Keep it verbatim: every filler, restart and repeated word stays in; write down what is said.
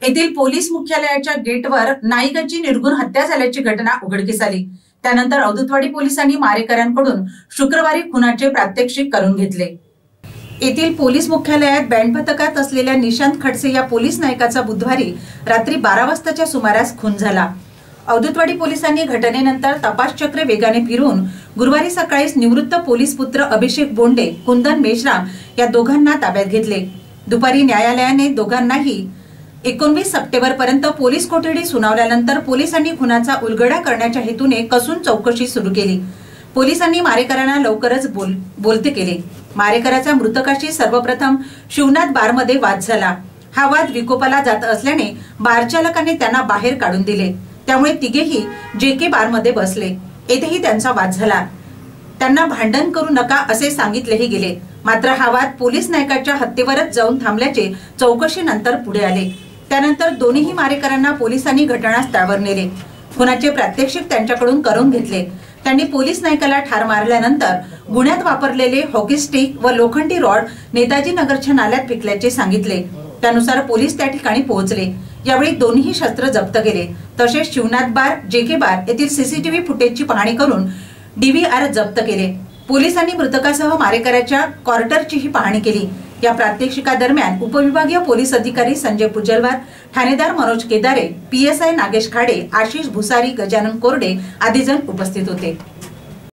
येथील पोलीस मुख्यालयाच्या गेटवर नाईकाची निर्घृण हत्या झाल्याची घटना उघडकीस आली। त्यानंतर अवधूतवाडी पोलिसांनी मारेकऱ्यांकडून शुक्रवारी खुनाचे प्रात्यक्षिक करून घेतले। येथील पोलीस मुख्यालयात बँड पथकात असलेल्या निशांत खडसे या पोलीस नायकाचा बुधवारी रात्री बारा वाजताच्या सुमारास खून झाला। अवधूतवाडी पोलिसांनी घटनेनंतर तपास चक्र वेगाने फिरवून गुरुवारी सकाळीच निवृत्त पोलीस पुत्र अभिषेक बोंडे, कुंदन मेश्राम या दोघांना ताब्यात घेतले। दुपारी न्यायालयाने दोघांनाही एकोणवीस सप्टेंबर पर्यंत पोलीस कोठडी सुनावल्यानंतर पोलिसांनी खुनाचा उलगडा करण्याच्या हेतूने कसून चौकशी सुरू केली। पोलिसांनी मारेकऱ्यांना लवकरच बोल बोलते केले। मारेकऱ्याच्या मृतकाशी सर्वप्रथम शिवनाथ बारमध्ये वाद झाला। हा वाद विकोपाला जात असल्याने बार चालकाने त्यांना बाहेर काढून दिले। त्यामुळे तिघेही जेके बारमध्ये बसले। येथेही त्यांचा वाद झाला। त्यांना भांडण करू नका असे सांगितलेही गेले। मात्र हा वाद पोलीस नायकाच्या हत्येवरच जाऊन थांबल्याचे चौकशीनंतर पुढे आले। त्यानंतर दोन्ही मारेकऱ्यांना पोलिसांनी घटनास्थळावर नेले। खुनाचे प्रात्यक्षिक त्यांच्याकडून करून घेतले। त्यांनी पोलीस नायकाला ठार मारल्यानंतर गुन्ह्यात वापरलेले हॉकी स्टिक व लोखंडी रॉड नेताजी नगरच्या नाल्यात फेकल्याचे सांगितले। त्यानुसार पोलीस त्या ठिकाणी पोहोचले। यावेळी दोन्ही शस्त्र जप्त केले। तसेच शिवनाथ बार, जेके बार येथील सीसीटीव्ही फुटेजची पाहणी करून डीव्हीआर जप्त केले। पोलिसांनी मृतकासह मारेकऱ्याच्या क्वार्टरचीही पाहणी केली। या प्रात्यक्षिकादरम्यान उपविभागीय पोलीस अधिकारी संजय पुजलवार, ठाणेदार मनोज केदारे, पीएसआय नागेश खाडे, आशिष भुसारी, गजानन कोरडे आदी जण उपस्थित होते।